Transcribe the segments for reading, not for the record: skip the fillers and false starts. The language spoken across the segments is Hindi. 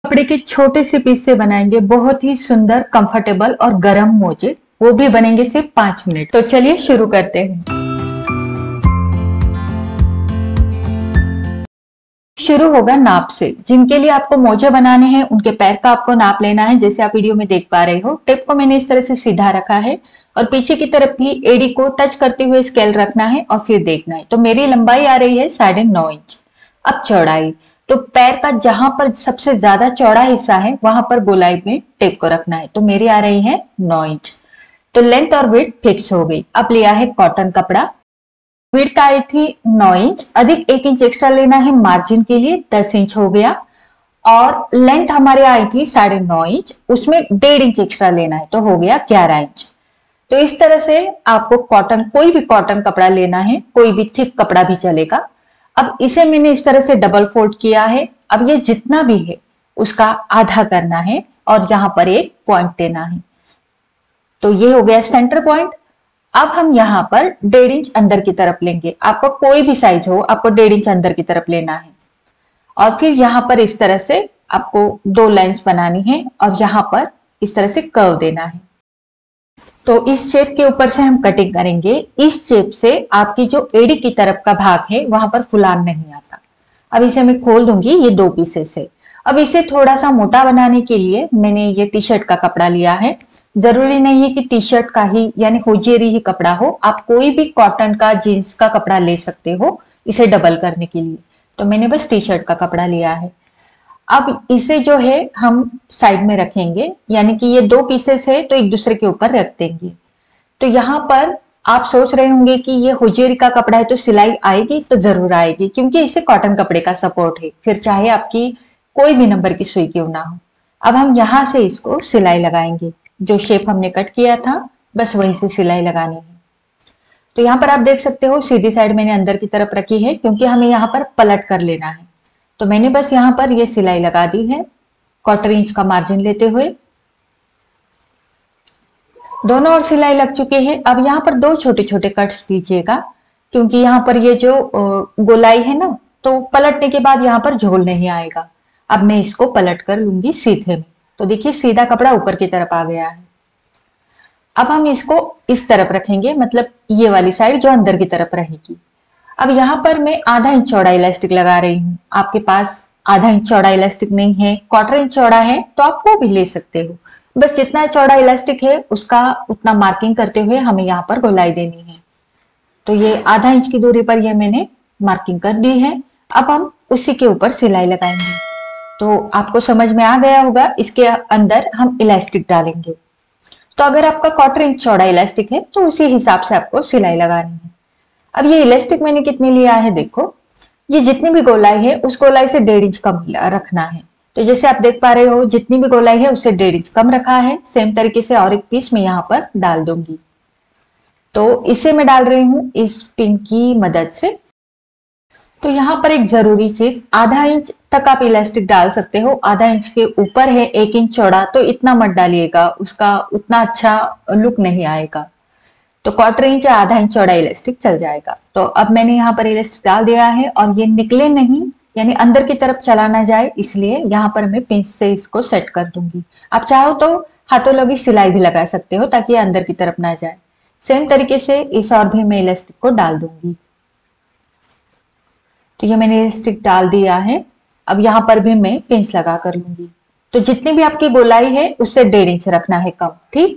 कपड़े के छोटे से पीस से बनाएंगे बहुत ही सुंदर, कंफर्टेबल और गर्म मोजे। वो भी बनेंगे सिर्फ 5 मिनट। तो चलिए शुरू करते हैं। शुरू होगा नाप से। जिनके लिए आपको मोजे बनाने हैं उनके पैर का आपको नाप लेना है। जैसे आप वीडियो में देख पा रहे हो, टेप को मैंने इस तरह से सीधा रखा है और पीछे की तरफ भी एड़ी को टच करते हुए स्केल रखना है और फिर देखना है। तो मेरी लंबाई आ रही है 9.5 इंच। अब चौड़ाई, तो पैर का जहां पर सबसे ज्यादा चौड़ा हिस्सा है वहां पर गोलाई में टेप को रखना है। तो मेरी आ रही है 9 इंच। तो लेंथ और विड्थ फिक्स हो गई। अब लिया है कॉटन कपड़ा। विड्थ आई थी 9 इंच, अधिक 1 इंच एक्स्ट्रा लेना है मार्जिन के लिए, 10 इंच हो गया। और लेंथ हमारे आई थी 9.5 इंच, उसमें 1.5 इंच एक्स्ट्रा लेना है, तो हो गया 11 इंच। तो इस तरह से आपको कॉटन, कोई भी कॉटन कपड़ा लेना है, कोई भी थिक कपड़ा भी चलेगा। अब इसे मैंने इस तरह से डबल फोल्ड किया है। अब ये जितना भी है उसका आधा करना है और यहां पर एक पॉइंट देना है। तो ये हो गया सेंटर पॉइंट। अब हम यहाँ पर 1.5 इंच अंदर की तरफ लेंगे। आपका कोई भी साइज हो, आपको 1.5 इंच अंदर की तरफ लेना है। और फिर यहाँ पर इस तरह से आपको 2 लाइंस बनानी है और यहाँ पर इस तरह से कर्व देना है। तो इस शेप के ऊपर से हम कटिंग करेंगे। इस शेप से आपकी जो एड़ी की तरफ का भाग है वहां पर फुलान नहीं आता। अब इसे मैं खोल दूंगी ये 2 पीसेस से। अब इसे थोड़ा सा मोटा बनाने के लिए मैंने ये टी शर्ट का कपड़ा लिया है। जरूरी नहीं है कि टी शर्ट का ही यानी होजियरी ही कपड़ा हो, आप कोई भी कॉटन का, जीन्स का कपड़ा ले सकते हो इसे डबल करने के लिए। तो मैंने बस टी शर्ट का कपड़ा लिया है। अब इसे जो है हम साइड में रखेंगे, यानी कि ये 2 पीसेस है तो एक दूसरे के ऊपर रख देंगे। तो यहाँ पर आप सोच रहे होंगे कि ये होजियरी का कपड़ा है तो सिलाई आएगी, तो जरूर आएगी, क्योंकि इसे कॉटन कपड़े का सपोर्ट है, फिर चाहे आपकी कोई भी नंबर की सुई क्यों ना हो। अब हम यहाँ से इसको सिलाई लगाएंगे। जो शेप हमने कट किया था बस वहीं से सिलाई लगानी है। तो यहाँ पर आप देख सकते हो सीधी साइड मैंने अंदर की तरफ रखी है, क्योंकि हमें यहाँ पर पलट कर लेना है। तो मैंने बस यहाँ पर ये सिलाई लगा दी है 1/4 इंच का मार्जिन लेते हुए। दोनों ओर सिलाई लग चुकी है। अब यहाँ पर 2 छोटे छोटे कट्स दीजिएगा, क्योंकि यहाँ पर ये जो गोलाई है ना, तो पलटने के बाद यहाँ पर झोल नहीं आएगा। अब मैं इसको पलट कर लूंगी सीधे में। तो देखिए सीधा कपड़ा ऊपर की तरफ आ गया है। अब हम इसको इस तरफ रखेंगे, मतलब ये वाली साइड जो अंदर की तरफ रहेगी। अब यहाँ पर मैं आधा इंच चौड़ा इलास्टिक लगा रही हूँ। आपके पास आधा इंच चौड़ा इलास्टिक नहीं है, 1/4 इंच चौड़ा है, तो आप वो भी ले सकते हो। बस जितना चौड़ा इलास्टिक है उसका उतना मार्किंग करते हुए हमें यहाँ पर गोलाई देनी है। तो ये आधा इंच की दूरी पर ये मैंने मार्किंग कर दी है। अब हम उसी के ऊपर सिलाई लगाएंगे। तो आपको समझ में आ गया होगा, इसके अंदर हम इलास्टिक डालेंगे। तो अगर आपका 1/4 इंच चौड़ा इलास्टिक है तो उसी हिसाब से आपको सिलाई लगानी है। अब ये इलास्टिक मैंने कितने लिया है, देखो ये जितनी भी गोलाई है उस गोलाई से 1.5 इंच कम रखना है। तो जैसे आप देख पा रहे हो, जितनी भी गोलाई है उससे 1.5 इंच कम रखा है। सेम तरीके से और एक पीस मैं यहाँ पर डाल दूंगी। तो इसे मैं डाल रही हूँ इस पिन की मदद से। तो यहाँ पर एक जरूरी चीज, आधा इंच तक आप इलास्टिक डाल सकते हो। आधा इंच के ऊपर है 1 इंच चौड़ा, तो इतना मत डालिएगा, उसका उतना अच्छा लुक नहीं आएगा। तो 1/4 इंच या आधा इंच चौड़ा इलास्टिक चल जाएगा। तो अब मैंने यहाँ पर इलास्टिक डाल दिया है और ये निकले नहीं, यानी अंदर की तरफ चला ना जाए, इसलिए यहाँ पर मैं पिंच से इसको सेट कर दूंगी। आप चाहो तो हाथों लगी सिलाई भी लगा सकते हो ताकि अंदर की तरफ ना जाए। सेम तरीके से इस और भी मैं इलास्टिक को डाल दूंगी। तो ये मैंने इलास्टिक डाल दिया है। अब यहाँ पर भी मैं पिंच लगा कर लूंगी। तो जितनी भी आपकी गोलाई है उससे 1.5 इंच रखना है कम, ठीक।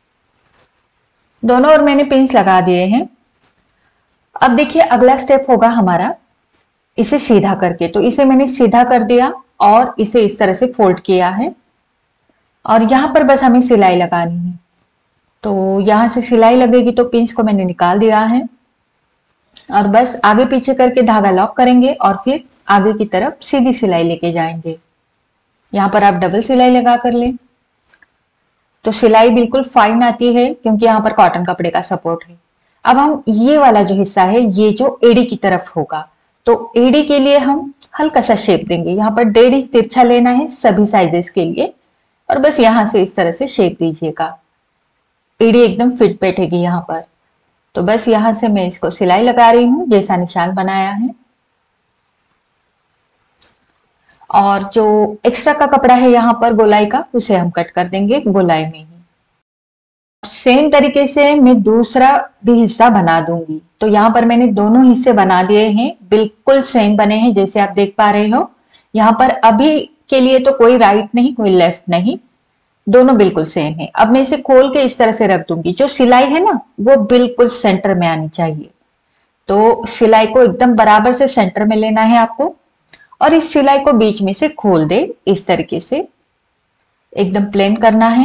दोनों ओर मैंने पिंस लगा दिए हैं। अब देखिए अगला स्टेप होगा हमारा इसे सीधा करके। तो इसे मैंने सीधा कर दिया और इसे इस तरह से फोल्ड किया है और यहां पर बस हमें सिलाई लगानी है। तो यहां से सिलाई लगेगी, तो पिंस को मैंने निकाल दिया है और बस आगे पीछे करके धागा लॉक करेंगे और फिर आगे की तरफ सीधी सिलाई लेके जाएंगे। यहां पर आप डबल सिलाई लगा कर लें तो सिलाई बिल्कुल फाइन आती है, क्योंकि यहाँ पर कॉटन कपड़े का सपोर्ट है। अब हम ये वाला जो हिस्सा है, ये जो एड़ी की तरफ होगा, तो एड़ी के लिए हम हल्का सा शेप देंगे। यहाँ पर 1.5 इंच तिरछा लेना है सभी साइजेस के लिए और बस यहाँ से इस तरह से शेप दीजिएगा। एड़ी एकदम फिट बैठेगी यहाँ पर। तो बस यहाँ से मैं इसको सिलाई लगा रही हूँ जैसा निशान बनाया है। और जो एक्स्ट्रा का कपड़ा है यहाँ पर गोलाई का, उसे हम कट कर देंगे गोलाई में ही। सेम तरीके से मैं दूसरा भी हिस्सा बना दूंगी। तो यहाँ पर मैंने दोनों हिस्से बना दिए हैं, बिल्कुल सेम बने हैं जैसे आप देख पा रहे हो। यहाँ पर अभी के लिए तो कोई राइट नहीं कोई लेफ्ट नहीं, दोनों बिल्कुल सेम है। अब मैं इसे खोल के इस तरह से रख दूंगी। जो सिलाई है ना वो बिल्कुल सेंटर में आनी चाहिए। तो सिलाई को एकदम बराबर से सेंटर में लेना है आपको, और इस सिलाई को बीच में से खोल दे इस तरीके से एकदम प्लेन करना है।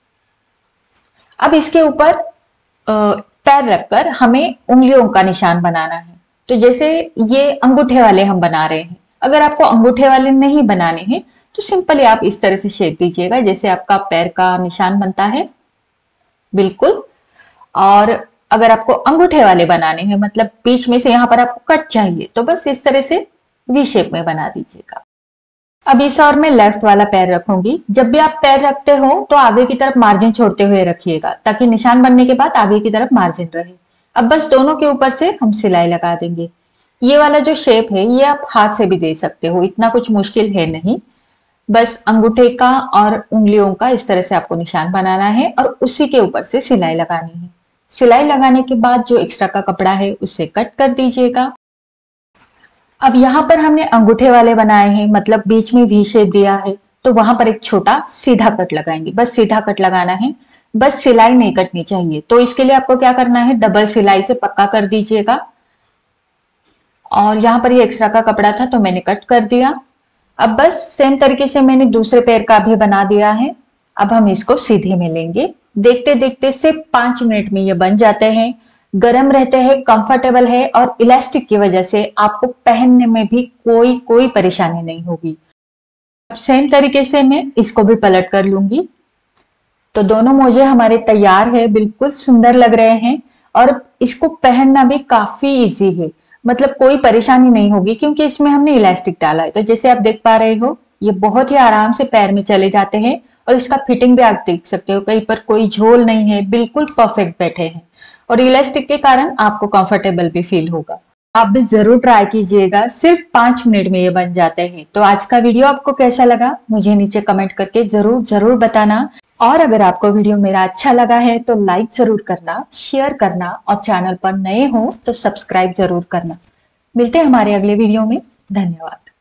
अब इसके ऊपर पैर रखकर हमें उंगलियों का निशान बनाना है। तो जैसे ये अंगूठे वाले हम बना रहे हैं, अगर आपको अंगूठे वाले नहीं बनाने हैं तो सिंपली आप इस तरह से शेप दीजिएगा जैसे आपका पैर का निशान बनता है, बिल्कुल। और अगर आपको अंगूठे वाले बनाने हैं, मतलब बीच में से यहाँ पर आपको कट चाहिए, तो बस इस तरह से वी शेप में बना दीजिएगा। अब इस और मैं लेफ्ट वाला पैर रखूंगी। जब भी आप पैर रखते हो तो आगे की तरफ मार्जिन छोड़ते हुए रखिएगा, ताकि निशान बनने के बाद आगे की तरफ मार्जिन रहे। अब बस दोनों के ऊपर से हम सिलाई लगा देंगे। ये वाला जो शेप है ये आप हाथ से भी दे सकते हो, इतना कुछ मुश्किल है नहीं। बस अंगूठे का और उंगलियों का इस तरह से आपको निशान बनाना है और उसी के ऊपर से सिलाई लगानी है। सिलाई लगाने के बाद जो एक्स्ट्रा का कपड़ा है उसे कट कर दीजिएगा। अब यहाँ पर हमने अंगूठे वाले बनाए हैं, मतलब बीच में वी शेप दिया है, तो वहां पर एक छोटा सीधा कट लगाएंगे। बस सीधा कट लगाना है, बस सिलाई नहीं कटनी चाहिए। तो इसके लिए आपको क्या करना है, डबल सिलाई से पक्का कर दीजिएगा। और यहाँ पर ये एक्स्ट्रा का कपड़ा था तो मैंने कट कर दिया। अब बस सेम तरीके से मैंने दूसरे पैर का भी बना दिया है। अब हम इसको सीधे में लेंगे। देखते देखते सिर्फ 5 मिनट में ये बन जाते हैं। गरम रहते हैं, कंफर्टेबल है, और इलास्टिक की वजह से आपको पहनने में भी कोई परेशानी नहीं होगी। अब सेम तरीके से मैं इसको भी पलट कर लूंगी। तो दोनों मोजे हमारे तैयार है, बिल्कुल सुंदर लग रहे हैं, और इसको पहनना भी काफी इजी है, मतलब कोई परेशानी नहीं होगी क्योंकि इसमें हमने इलास्टिक डाला है। तो जैसे आप देख पा रहे हो ये बहुत ही आराम से पैर में चले जाते हैं, और इसका फिटिंग भी आप देख सकते हो, कहीं पर कोई झोल नहीं है, बिल्कुल परफेक्ट बैठे हैं, और इलास्टिक के कारण आपको कंफर्टेबल भी फील होगा। आप भी जरूर ट्राई कीजिएगा, सिर्फ 5 मिनट में ये बन जाते हैं। तो आज का वीडियो आपको कैसा लगा मुझे नीचे कमेंट करके जरूर बताना। और अगर आपको वीडियो मेरा अच्छा लगा है तो लाइक जरूर करना, शेयर करना, और चैनल पर नए हो तो सब्सक्राइब जरूर करना। मिलते हैं हमारे अगले वीडियो में। धन्यवाद।